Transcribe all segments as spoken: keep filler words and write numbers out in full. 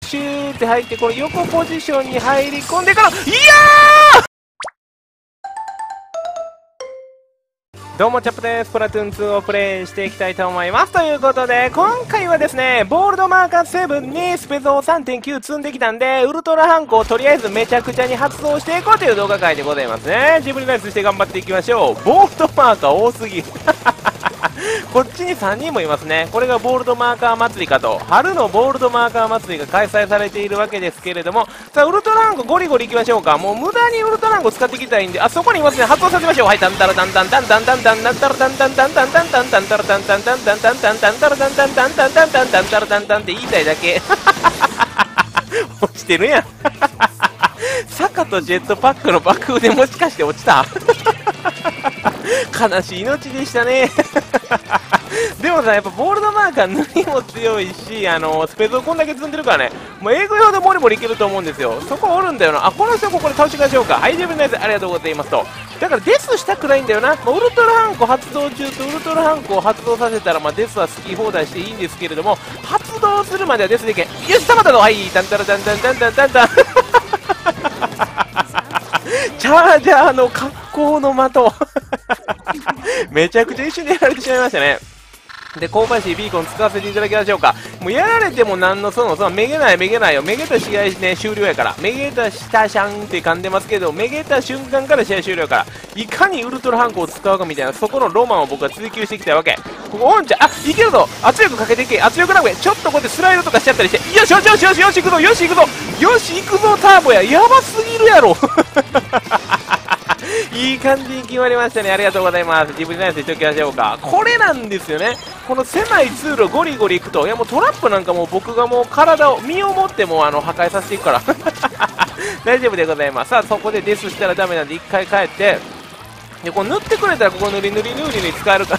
シューって入って、この横ポジションに入り込んでから、いやーどうもチャップです。スプラトゥーンツーをプレイしていきたいと思います。ということで、今回はですね、ボールドマーカーセブンにスペゾー さんてんきゅう 積んできたんで、ウルトラハンコをとりあえずめちゃくちゃに発動していこうという動画回でございますね。ジブリライスして頑張っていきましょう。ボールドマーカー多すぎ。こっちにさんにんもいますね。これがボールドマーカー祭りかと。春のボールドマーカー祭りが開催されているわけですけれども、さあ、ウルトラハンコゴリゴリいきましょうか。もう無駄にウルトラハンコ使っていきたいんで、あそこにいますね。発動させましょう。はい、タンタラタンタンタンタンタンタンタンタラタンタンタンタンタンタンタンタラタンタンタンタンタンタンタンタラタンタンタンタンタンタンタンタラタンタンって言いたいだけ。落ちてるやん。坂とジェットパックの爆風でもしかして落ちた？悲しい命でしたね。でもさ、やっぱボールドマーカー塗りも強いし、あのスペゾーこんだけ積んでるからね、もう英語用でボリボリいけると思うんですよ。そこおるんだよな。あ、この人ここで倒していきましょうか。はい、自分のやつありがとうございますと。だからデスしたくないんだよな。まあ、ウルトラハンコ発動中とウルトラハンコを発動させたら、まあ、デスは好き放題していいんですけれども、発動するまではデスでいけん。よし、たまったぞ。はい、タンタラタンタンタンタンタンタン。チャージャーの格好の的。めちゃくちゃ一瞬でやられてしまいましたね。で、香ばしいビーコン使わせていただきましょうか。もうやられてもなんのその、その、めげないめげないよ。めげた試合ね、終了やから。めげたしたシャンって噛んでますけど、めげた瞬間から試合終了やから。いかにウルトラハンコを使うかみたいな、そこのロマンを僕は追求していきたいわけ。ここ、オンちゃん、あ、いけるぞ。圧力かけていけ。圧力なくちょっとこうやってスライドとかしちゃったりして。よしよしよしよしよし、行くぞ。よし行くぞ。よし行くぞ、ターボや。やばすぎるやろ。いい感じに決まりましたね。ありがとうございます。自分にナイスしておきましょうか。これなんですよね。この狭い通路ゴリゴリいくと、いやもうトラップなんかもう僕がもう体を、身をもってもあの破壊させていくから。大丈夫でございます。さあ、そこでデスしたらダメなんで一回帰って、で、こう塗ってくれたらここ塗り塗り塗りに使えるから。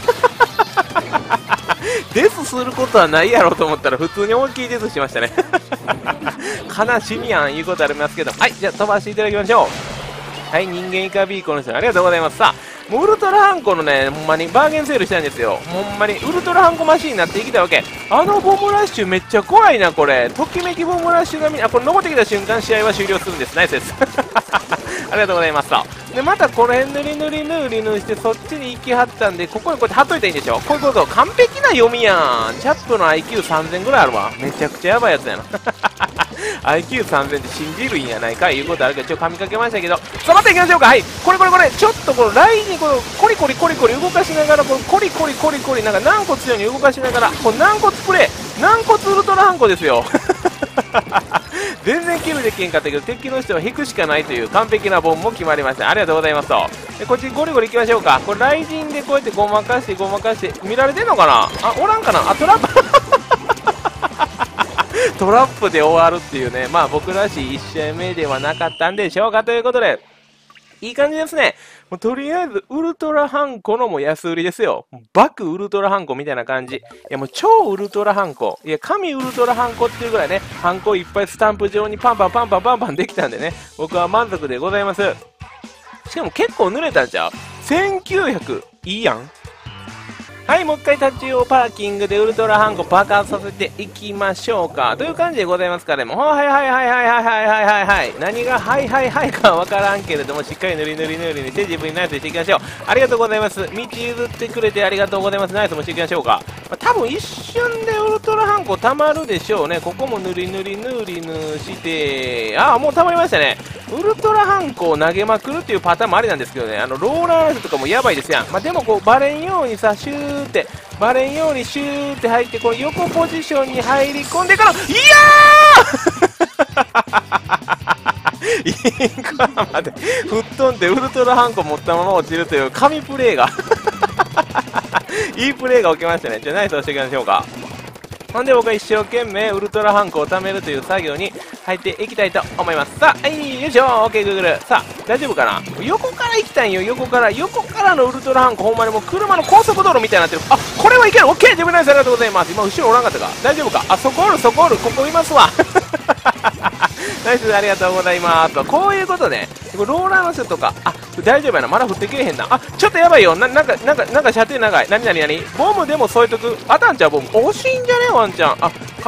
デスすることはないやろうと思ったら普通に思いっきりデスしましたね。悲しみやん、いうことありますけど。はい、じゃあ飛ばしていただきましょう。はい、人間イカビーコンの人ありがとうございます。さあ、もうウルトラハンコのね、ほんまにバーゲンセールしたんですよ。ほんまにウルトラハンコマシーンになっていきたいわけ。あのボムラッシュめっちゃ怖いな、これ。ときめきボムラッシュ並みに、あ、これ登ってきた瞬間試合は終了するんです。ナイスです。ありがとうございます。さあ、で、またこの辺塗り塗り塗り塗りしてそっちに行きはったんで、ここにこうやって貼っといたらいいんでしょ。こういうこと、完璧な読みやん。チャップの アイキューさんぜん ぐらいあるわ。めちゃくちゃやばいやつやな。アイキューさんぜん って信じるんやないかいうことあるけど、ちょっと噛みかけましたけど、さあ、待っていきましょうか。はい、これこれこれ、ちょっとこのラインにこのコリコリコリコリ動かしながら、このコリコリコリコリなんか軟骨のように動かしながら、この軟骨プレイ、軟骨ウルトラハンコですよ。全然キルできんかったけど、敵の人は引くしかないという完璧なボンも決まりました。ありがとうございますと。で、こっちゴリゴリいきましょうか。これ雷神でこうやってごまかしてごまかして、見られてんのかなあ、おらんかなあ、トラップ。トラップで終わるっていうね、まあ僕らしいいち試合目ではなかったんでしょうかということで、いい感じですね。もうとりあえずウルトラハンコのもう安売りですよ。バクウルトラハンコみたいな感じ。いやもう超ウルトラハンコ。いや神ウルトラハンコっていうぐらいね、ハンコいっぱいスタンプ状にパンパンパンパンパンパンできたんでね、僕は満足でございます。しかも結構濡れたんちゃう ?せんきゅうひゃく。いいやん。はい、もう一回立ち用パーキングでウルトラハンコ爆発させていきましょうか。という感じでございますからね。もうはいはいはいはいはいはいはいはいはい。何がはいはいはいかわからんけれども、しっかり塗り塗り塗りにして自分にナイスしていきましょう。ありがとうございます。道譲ってくれてありがとうございます。ナイスもしていきましょうか。まあ、多分一瞬でウルトラハンコ溜まるでしょうね。ここも塗り塗り塗り塗して、ああ、もう溜まりましたね。ウルトラハンコを投げまくるっていうパターンもありなんですけどね。あの、ローラーの人とかもやばいですやん。まあ、でもこう、バレんようにさ、シューって、バレんようにシューって入って、この横ポジションに入り込んでから、いやーインカーまで吹っ飛んでウルトラハンコ持ったまま落ちるという神プレーがいいプレーが起きましたね。じゃあナイスをしていきましょうか。ほんで僕は一生懸命ウルトラハンコを貯めるという作業に入っていきたいと思います。さあ、はい、よいしょ、オッケー、グーグル。さあ、大丈夫かな。横から行きたいんよ、横から。横からのウルトラハンコ、ほんまにもう車の高速道路みたいになってる。あ、これはいける、オッケー、自分ナイス、ありがとうございます。今、後ろおらんかったか。大丈夫か。あ、そこおる、そこおる、ここいますわ。ナイス、ありがとうございます。こういうことね。ローラーの人とか、あ、大丈夫やな、まだ降ってけえへんな。あ、ちょっとやばいよ。な、なんか、なんか、なんか射程長い。なになになにボムでも添えとく。あたんちゃうボム。惜しいんじゃねワンちゃん。あ、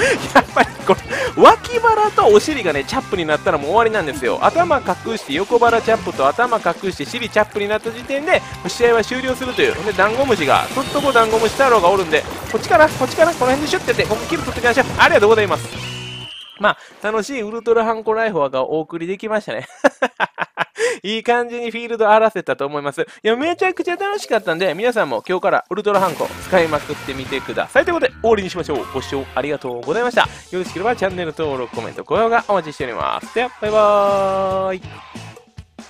やっぱりこの脇腹とお尻がねチャップになったらもう終わりなんですよ。頭隠して横腹チャップと頭隠して尻チャップになった時点で試合は終了するという。でダンゴムシがとっとこダンゴムシ太郎がおるんで、こっちかなこっちかなこの辺でシュッてやってここキル取ってきましょう。ありがとうございます。まあ楽しいウルトラハンコライフォアがお送りできましたね。いい感じにフィールド荒らせたと思います。いや、めちゃくちゃ楽しかったんで、皆さんも今日からウルトラハンコ使いまくってみてください。ということで、終わりにしましょう。ご視聴ありがとうございました。よろしければチャンネル登録、コメント、高評価お待ちしております。では、バイバーイ。